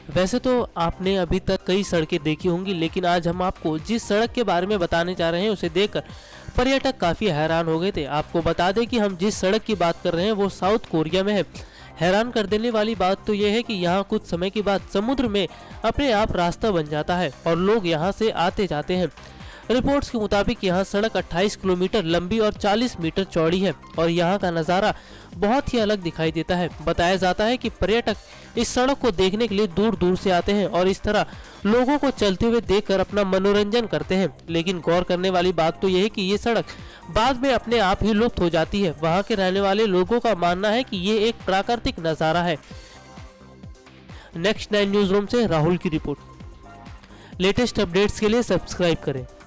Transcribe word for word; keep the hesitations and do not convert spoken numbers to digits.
वैसे तो आपने अभी तक कई सड़कें देखी होंगी, लेकिन आज हम आपको जिस सड़क के बारे में बताने जा रहे हैं उसे देखकर पर्यटक काफ़ी हैरान हो गए थे। आपको बता दें कि हम जिस सड़क की बात कर रहे हैं वो साउथ कोरिया में है। हैरान कर देने वाली बात तो यह है कि यहाँ कुछ समय के बाद समुद्र में अपने आप रास्ता बन जाता है और लोग यहाँ से आते जाते हैं। रिपोर्ट्स के मुताबिक यहाँ सड़क अट्ठाईस किलोमीटर लंबी और चालीस मीटर चौड़ी है और यहाँ का नज़ारा बहुत ही अलग दिखाई देता है। बताया जाता है कि पर्यटक इस सड़क को देखने के लिए दूर दूर से आते हैं और इस तरह लोगों को चलते हुए देखकर अपना मनोरंजन करते हैं। लेकिन गौर करने वाली बात तो यह है कि ये सड़क बाद में अपने आप ही लुप्त हो जाती है। वहाँ के रहने वाले लोगों का मानना है कि ये एक प्राकृतिक नज़ारा है। नेक्स्ट नाइन न्यूज रूम से राहुल की रिपोर्ट। लेटेस्ट अपडेट्स के लिए सब्सक्राइब करें।